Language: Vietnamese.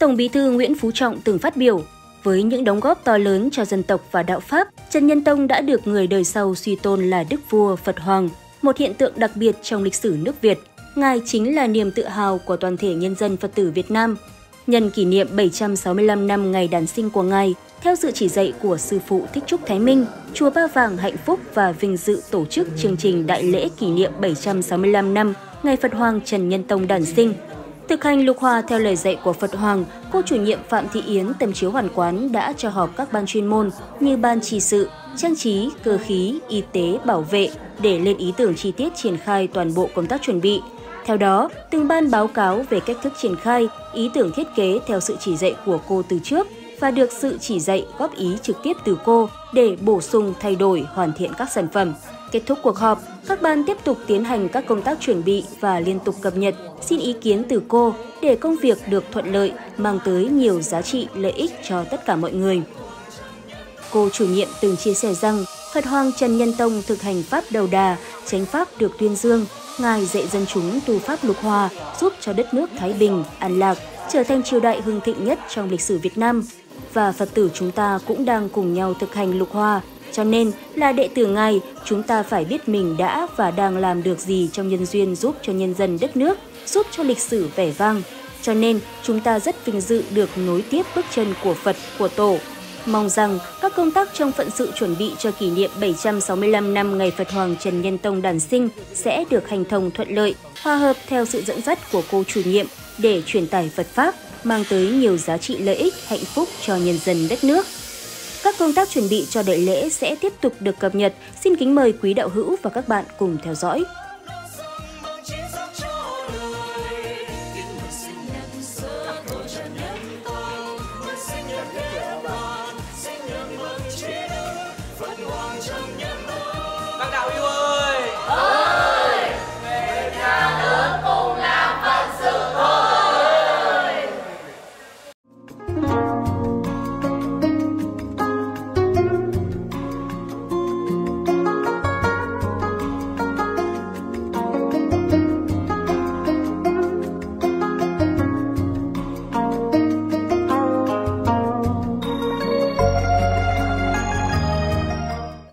Tổng Bí thư Nguyễn Phú Trọng từng phát biểu, với những đóng góp to lớn cho dân tộc và đạo Pháp, Trần Nhân Tông đã được người đời sau suy tôn là Đức Vua Phật Hoàng, một hiện tượng đặc biệt trong lịch sử nước Việt. Ngài chính là niềm tự hào của toàn thể nhân dân Phật tử Việt Nam. Nhân kỷ niệm 765 năm ngày đản sinh của Ngài, theo sự chỉ dạy của Sư phụ Thích Trúc Thái Minh, Chùa Ba Vàng hạnh phúc và vinh dự tổ chức chương trình đại lễ kỷ niệm 765 năm ngày Phật Hoàng Trần Nhân Tông đản sinh. Thực hành lục hòa theo lời dạy của Phật Hoàng, cô chủ nhiệm Phạm Thị Yến Tâm Chiếu Hoàn Quán đã cho họp các ban chuyên môn như ban trì sự, trang trí, cơ khí, y tế, bảo vệ để lên ý tưởng chi tiết triển khai toàn bộ công tác chuẩn bị. Theo đó, từng ban báo cáo về cách thức triển khai, ý tưởng thiết kế theo sự chỉ dạy của cô từ trước và được sự chỉ dạy góp ý trực tiếp từ cô để bổ sung, thay đổi, hoàn thiện các sản phẩm. Kết thúc cuộc họp, các ban tiếp tục tiến hành các công tác chuẩn bị và liên tục cập nhật, xin ý kiến từ cô để công việc được thuận lợi, mang tới nhiều giá trị, lợi ích cho tất cả mọi người. Cô chủ nhiệm từng chia sẻ rằng Phật Hoàng Trần Nhân Tông thực hành pháp đầu đà, chánh pháp được tuyên dương. Ngài dạy dân chúng tu pháp lục hòa, giúp cho đất nước thái bình, an lạc, trở thành triều đại hưng thịnh nhất trong lịch sử Việt Nam. Và Phật tử chúng ta cũng đang cùng nhau thực hành lục hòa. Cho nên là đệ tử Ngài, chúng ta phải biết mình đã và đang làm được gì trong nhân duyên giúp cho nhân dân đất nước, giúp cho lịch sử vẻ vang. Cho nên chúng ta rất vinh dự được nối tiếp bước chân của Phật, của Tổ. Mong rằng các công tác trong phận sự chuẩn bị cho kỷ niệm 765 năm ngày Phật Hoàng Trần Nhân Tông đản sinh sẽ được hành thông thuận lợi, hòa hợp theo sự dẫn dắt của cô chủ nhiệm để truyền tải Phật Pháp, mang tới nhiều giá trị lợi ích, hạnh phúc cho nhân dân đất nước. Các công tác chuẩn bị cho đại lễ sẽ tiếp tục được cập nhật. Xin kính mời quý đạo hữu và các bạn cùng theo dõi.